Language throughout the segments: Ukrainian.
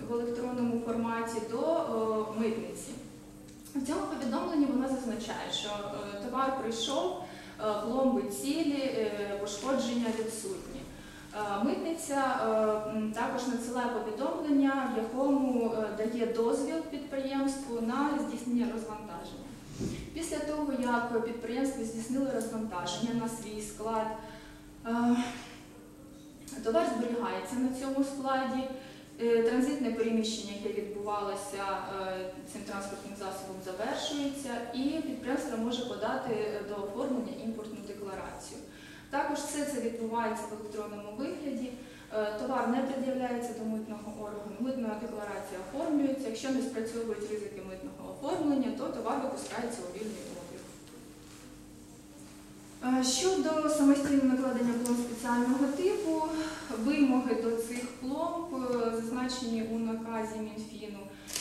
в електронному форматі до митниці. В цьому повідомленні вона зазначає, що товар прийшов, пломби цілі, пошкодження відсутні. Митниця також надсилає повідомлення, в якому дає дозвіл підприємству на здійснення розвантаження. Після того, як підприємство здійснило розвантаження на свій склад, товар зберігається на цьому складі, транзитне переміщення, яке відбувалося цим транспортним засобом, завершується, і підприємство може подати до оформлення імпортну декларацію. Також все це відбувається в електронному вигляді, товар не пред'являється до митного органу, митна декларація оформлюється, якщо не спрацьовують ризики митного оформлення, то товар випускається у вільний обіг. Щодо самостійного накладення пломб спеціального типу, вимоги до цих пломб зазначені у наказі Мінфіну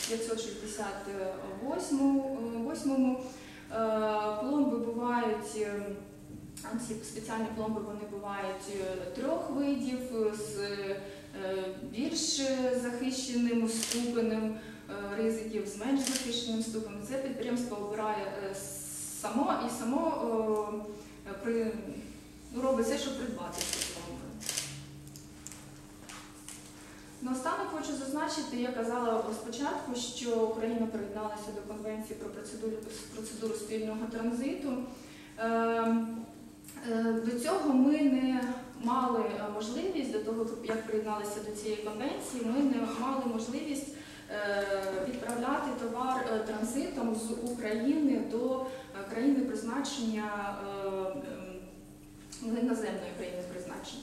568. Пломби бувають, ці спеціальні пломби вони бувають трьох видів з більш захищеним ступенем ризиків, з менш захищеним ступенем. Це підприємство обирає само і робить все, щоб придбати ці пломби. Наостанок хочу зазначити, я казала спочатку, що Україна приєдналася до Конвенції про процедуру спільного транзиту. До цього ми не мали можливість, до того, як приєдналися до цієї конвенції, ми не мали можливість відправляти товар транзитом з України до країни призначення, іноземної країни призначення.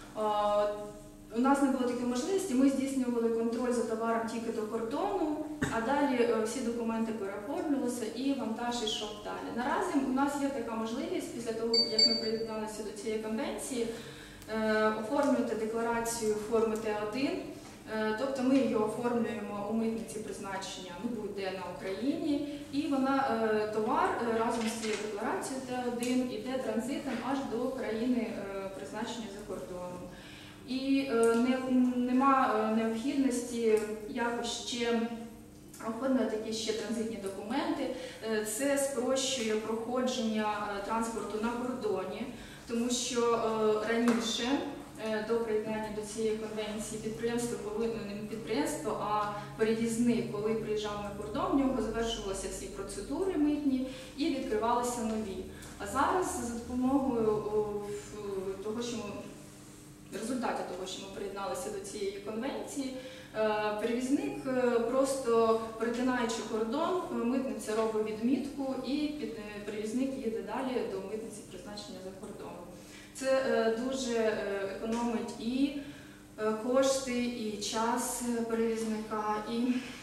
У нас не було такої можливості, ми здійснювали контроль за товаром тільки до кордону, а далі всі документи переоформлювалися і вантаж йшов далі. Наразі у нас є така можливість, після того, як ми приєдналися до цієї конвенції, оформлювати декларацію форми Т1, тобто ми її оформлюємо у митниці призначення, ну, будь-де на Україні, і товар разом з цією декларацією Т1 йде транзитом аж до країни призначення за кордоном. І нема необхідності якось ще оформляти такі ще транзитні документи. Це спрощує проходження транспорту на кордоні, тому що раніше, до приєднання до цієї конвенції, підприємство, а перевізник, коли приїжджав на кордон, в нього завершувалися всі процедури митні і відкривалися нові. А зараз за допомогою того, що в результаті того, що ми приєдналися до цієї конвенції, перевізник, просто перетинаючи кордон, митниця робить відмітку і перевізник їде далі до митниці призначення за кордоном. Це дуже економить і кошти, і час перевізника, і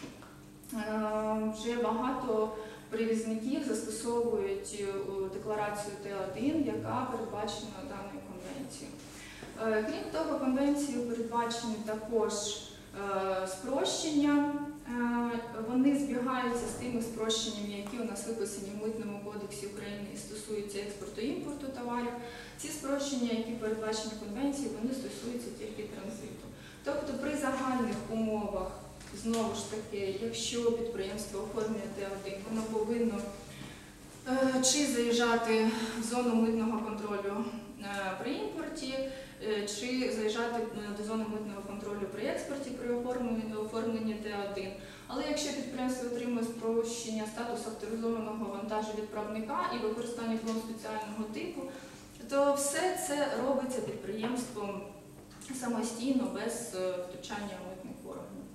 вже багато перевізників застосовують декларацію Т1, яка передбачена даною конвенцією. Крім того, конвенцією передбачені також спрощення. Вони збігаються з тими спрощеннями, які у нас виписані в Митному кодексі України і стосуються експорту і імпорту товарів. Ці спрощення, які передбачені конвенцією, вони стосуються тільки транзиту. Тобто при загальних умовах, знову ж таки, якщо підприємство оформлює Т1, воно повинно чи заїжджати в зону митного контролю при імпорті, чи заїжджати до зони митного контролю при експорті при оформленні Т1. Але якщо підприємство отримує спрощення статусу авторизованого вантажовідправника і використання пломб спеціального типу, то все це робиться підприємством самостійно, без втручання митних органів.